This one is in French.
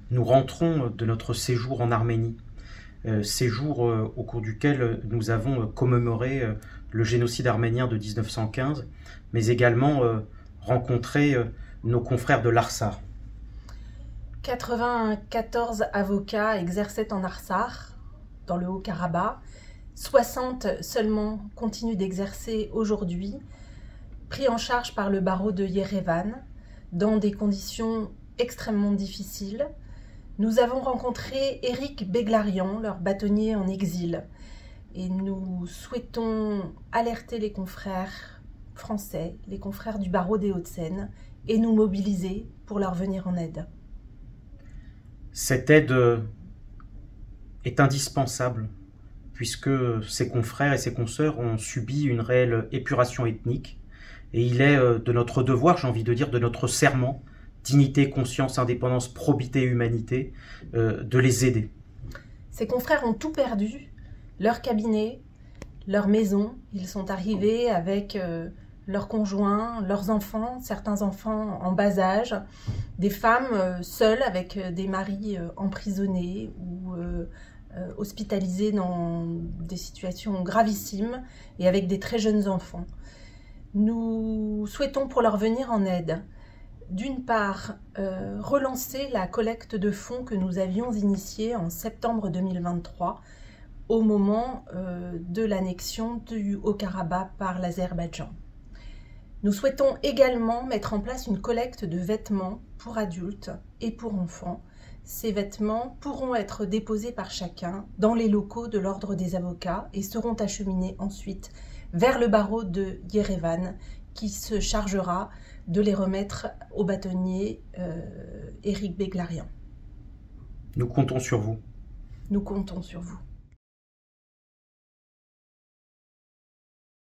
Nous rentrons de notre séjour en Arménie, séjour au cours duquel nous avons commémoré le génocide arménien de 1915, mais également rencontré nos confrères de l'Artsakh. 94 avocats exerçaient en Artsakh, dans le Haut-Karabakh. 60 seulement continuent d'exercer aujourd'hui, pris en charge par le barreau de Yerevan, dans des conditions extrêmement difficiles. Nous avons rencontré Éric Beglarian, leur bâtonnier en exil, et nous souhaitons alerter les confrères français, les confrères du barreau des Hauts-de-Seine, et nous mobiliser pour leur venir en aide. Cette aide est indispensable puisque ses confrères et ses consoeurs ont subi une réelle épuration ethnique et il est de notre devoir, j'ai envie de dire, de notre serment, dignité, conscience, indépendance, probité, humanité, de les aider. Ces confrères ont tout perdu, leur cabinet, leur maison. Ils sont arrivés avec leurs conjoints, leurs enfants, certains enfants en bas âge, des femmes seules avec des maris emprisonnés ou hospitalisés dans des situations gravissimes et avec des très jeunes enfants. Nous souhaitons pour leur venir en aide, d'une part, relancer la collecte de fonds que nous avions initiée en septembre 2023 au moment de l'annexion du Haut-Karabakh par l'Azerbaïdjan. Nous souhaitons également mettre en place une collecte de vêtements pour adultes et pour enfants. Ces vêtements pourront être déposés par chacun dans les locaux de l'Ordre des avocats et seront acheminés ensuite vers le barreau de Yerevan qui se chargera de les remettre au bâtonnier Éric Beglarian. Nous comptons sur vous. Nous comptons sur vous.